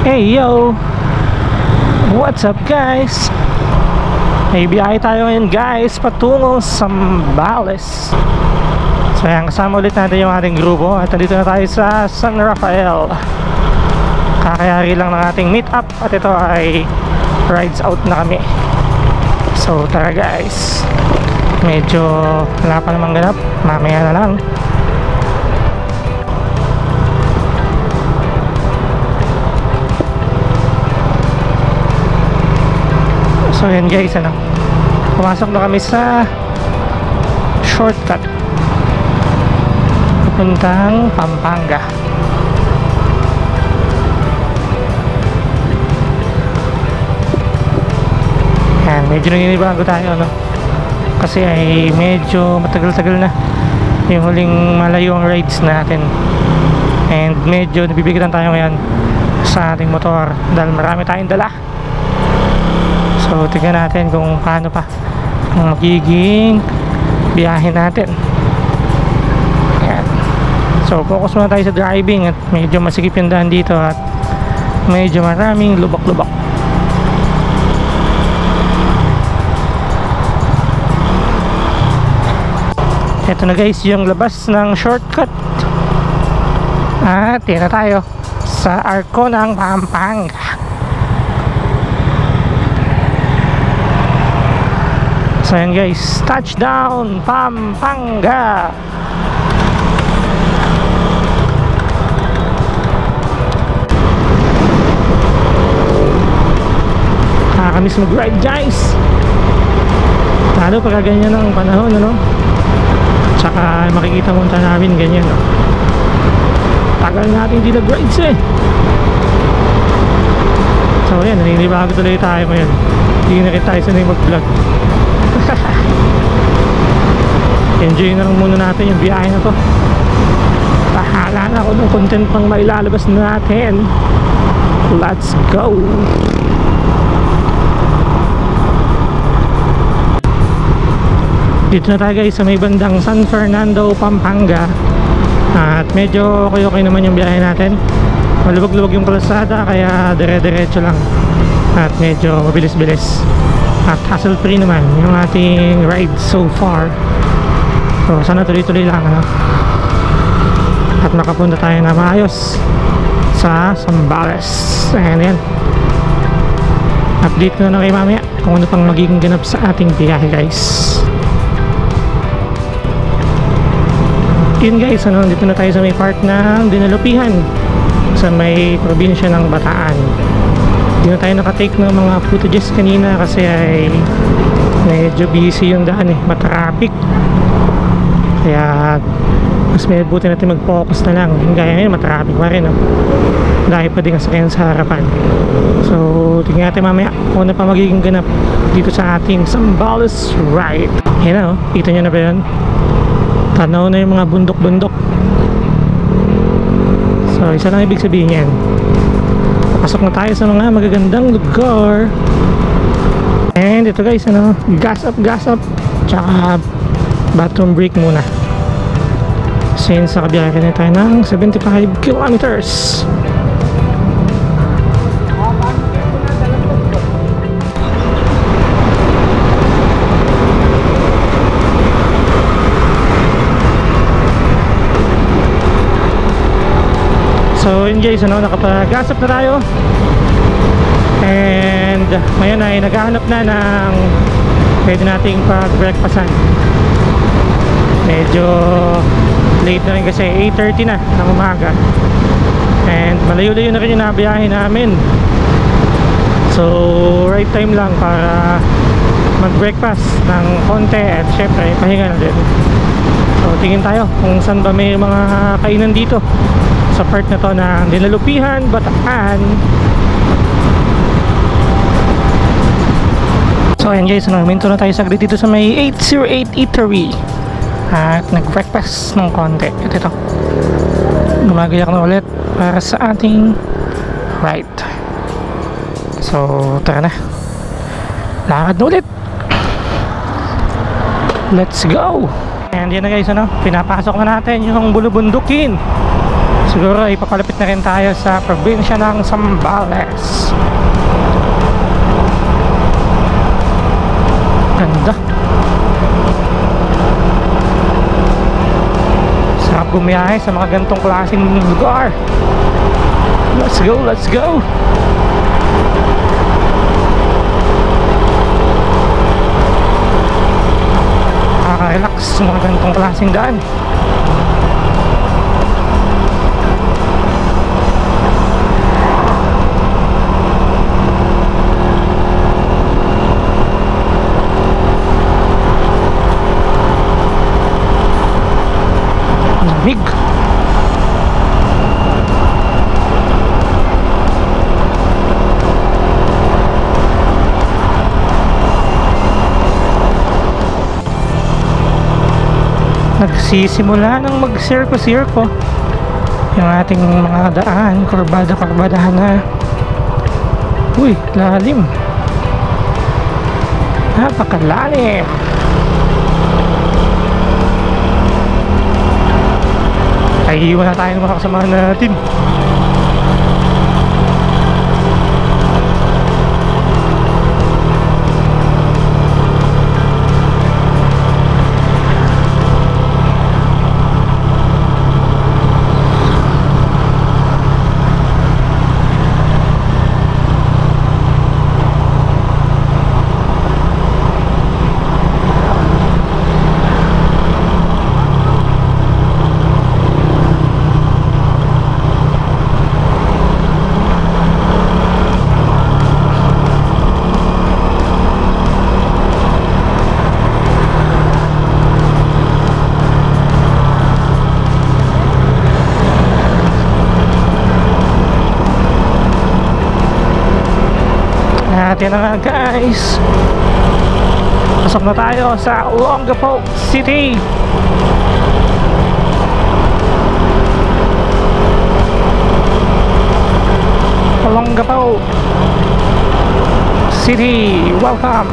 Hey yo! What's up guys? May biyahe tayo ngayon guys patungong Zambales. So yan, kasama ulit natin yung ating grupo. At nandito na tayo sa San Rafael. Kakayari lang ng ating meet up. At ito ay rides out na kami. So tara guys, medyo wala pa namang ganap, mamaya na lang. So yan guys, pumasok na kami sa shortcut papuntang Pampanga. Yan, medyo naninibago tayo kasi ay medyo matagal-tagal na yung huling malayo ang rides natin, and medyo nabibigatan tayo ngayon sa ating motor dahil marami tayong dala. So tingnan natin kung paano pa ang magiging biyahe natin. Ayan. So focus muna tayo sa driving at medyo masikip yung daan dito at medyo maraming lubak-lubak. Ito na guys yung labas ng shortcut. At yun na tayo sa Arco ng Pampanga. So yan guys, touchdown Pampanga. Nakakamiss mag-ride guys, lalo pagka ganyan ang panahon, tsaka makikita mo namin ganyan, tagal natin hindi nag-rides So yan, naninibago tuloy tayo ngayon. Hindi na rin tayo sanay mag-vlog. Enjoy na lang muna natin yung biyahe na to. Bahala na ako ng content pang mailalabas natin. Let's go! Dito na tayo guys sa may bandang San Fernando, Pampanga. At medyo okay naman yung biyahe natin. Malubog-lubog yung kalsada kaya dire-diretso lang. At medyo mabilis-bilis. At hassle free naman yung ating ride so far. So sana tuloy-tuloy lang at makapunta tayo na maayos sa Zambales. Ayan yan, update ko na kayo mamaya kung ano pang magiging ganap sa ating biyahe guys. Yun guys, dito na tayo sa may part ng Dinalupihan sa may probinsya ng Bataan. Hindi na tayo nakatake ng mga footages kanina kasi ay medyo busy yung daan, matraffic. Kaya mas may buti natin mag-focus na lang. Gaya ngayon matraffic pa rin, dahil pa din kasakyan sa harapan. So tingnan natin mamaya kung ano pa magiging ganap dito sa ating Zambales ride. Yan kita nyo na ba yun? Tanaw na yung mga bundok-bundok. So isa lang ibig sabihin yan, pasok na tayo sa mga magagandang lugar. And ito guys, gas up tsaka bathroom break muna since nakabiyahe na tayo ng 75 kilometers. So yun guys, nakapag-gas up na tayo. And ngayon ay naghahanap na ng pwede nating pag-breakfastan. Medyo late na rin kasi 8:30 na ng umaga. And malayo-layo na rin yung nabiyahe namin. So right time lang para mag-breakfast ng konti at syempre pahinga na din. So tingin tayo kung saan ba may mga kainan dito sa part na to ng Dinalupihan, Bataan. So ayan guys, minto na tayo saglit dito sa may 808 Eatery at nag-breakfast ng konti. At ito, gumagayak na ulit para sa ating ride. So tara na, lakad na ulit, let's go. And yan na guys, pinapasok na natin yung Bulubundukin. Siguro ay papalapit na rin tayo sa probinsya ng Zambales. Ganda. Sarap bumiyahe sa mga ganitong klaseng lugar. Let's go, let's go. Relax sa mga ganitong klaseng daan. Lamig. Nagsisimula ng mag-sirko-sirko yung ating mga daan, kurbada-kurbadahan na. Uy, lalim. Napakalalim. Ay, iwan na tayo ng mga kasama natin. At yan na nga guys, pasok na tayo sa Olongapo City. Olongapo City, welcome.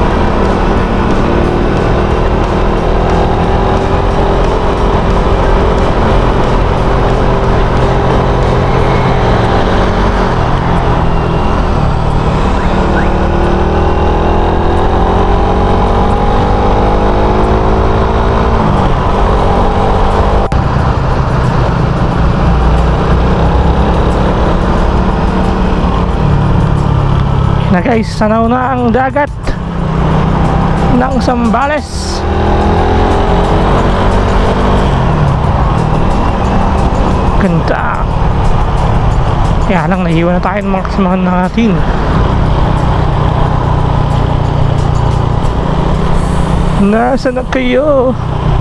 Na guys, sanaw na ang dagat ng Zambales. Ganda. Kaya lang nahiwan na tayo ng mga kasamahan natin. Nasaan na kayo?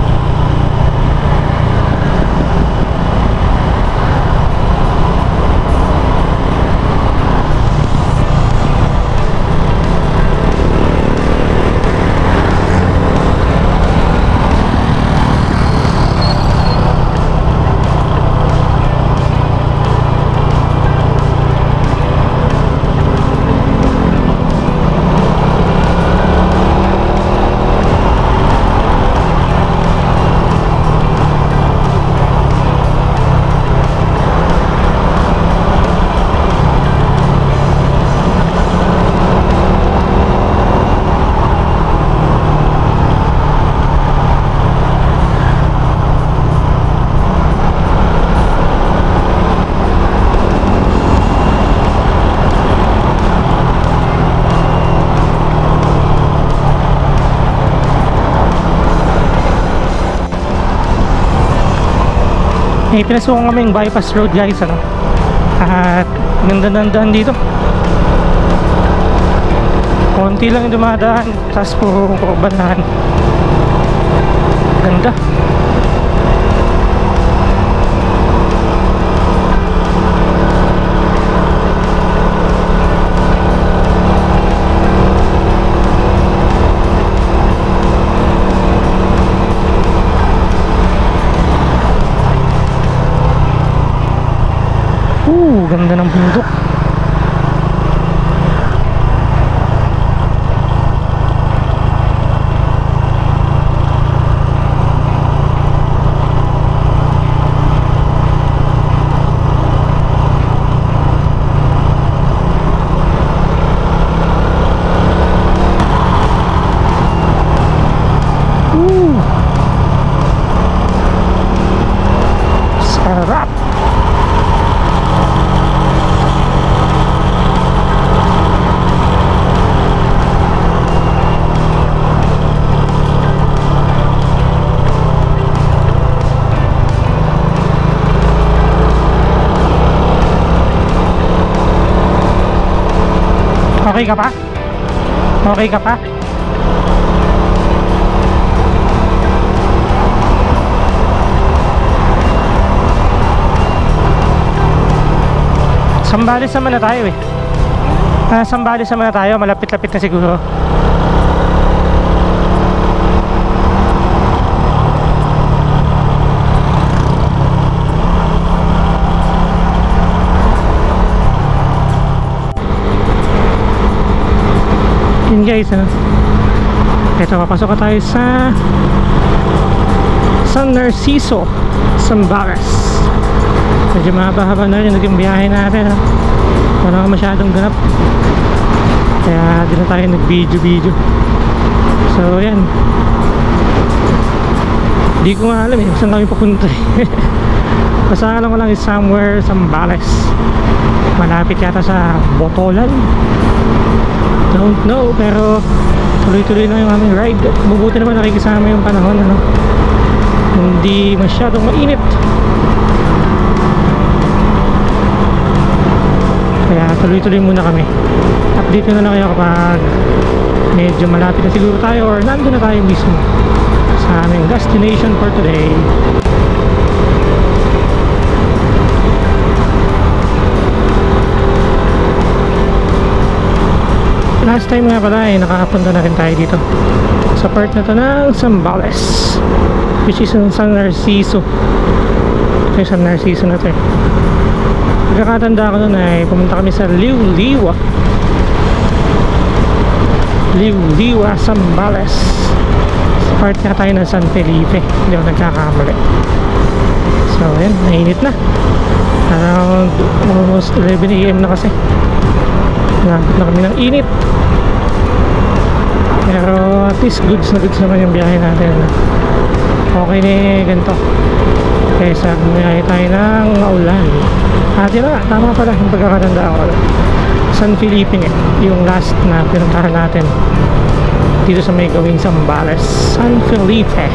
May pinasukan kaming bypass road guys, ano? At ganda ng daan dito. Konti lang yung dumadaan, tapos puro banahan. Ganda. Ganda ng bundok. Okay ka pa? Okay ka pa? Sambales naman na tayo eh. Sambales naman na tayo, malapit-lapit na siguro. Yun guys, ito, papasok ka tayo sa San Narciso, Zambales. Medyo mahaba-haba na rin yung naging biyahe natin, wala ka masyadong ganap, kaya di na tayo nag-video. So yan, di ko nga alam eh saan kami papunta eh. Basta alam ko lang is somewhere Zambales, malapit yata sa Botolan, don't know, pero tuloy-tuloy lang yung aming ride. Mabuti naman nakikisama yung panahon, hindi masyadong mainit, kaya tuloy-tuloy muna kami. Update na lang kayo kapag medyo malapit na siguro tayo or nandun na tayo mismo sa aming destination for today. Last time nga pala ay nakapunta na rin tayo dito sa part na to ng Zambales, which is in San Narciso. Ito yung San Narciso na to eh. Pagkakatanda ko nun ay pumunta kami sa Liuliwa, Zambales. Sa part nga tayo ng San Felipe, hindi ako nagkakamali. So yan, nainit na. Around almost 11 AM na kasi. Nabot na kami ng init, pero at least goods na goods naman yung biyahe natin. Okay na ganito kaysa bumiyahe tayo ng maulan. Yun na, tama pala yung pagkakatanda ko. San Felipe yung last na pinuntahan natin dito sa may gawing Zambales, San Felipe.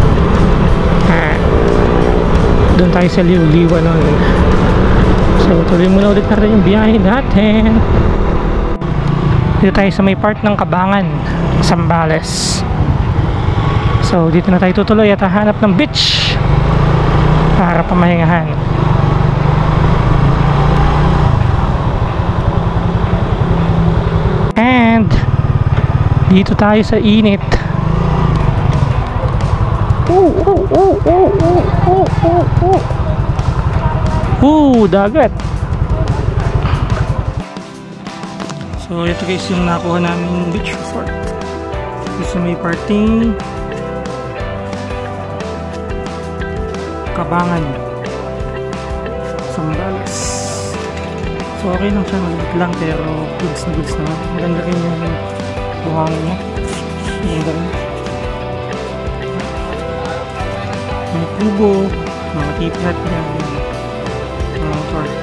Doon tayo sa Liuliwa nun. So tuloy muna ulit natin yung biyahe natin. Dito tayo sa may part ng Kabangan, Zambales. So dito na tayo tutuloy at hahanap ng beach para pamahingahan. And dito tayo sa init. Dagat. So ito guys yung nakuha namin beach resort. Ito may parting Kabangan, Zambales. So okay lang siya, maliit lang pero goods na goods naman. Maganda rin yung buhangin niya. Maganda rin. May kubo, mga tiplat niya, mga park.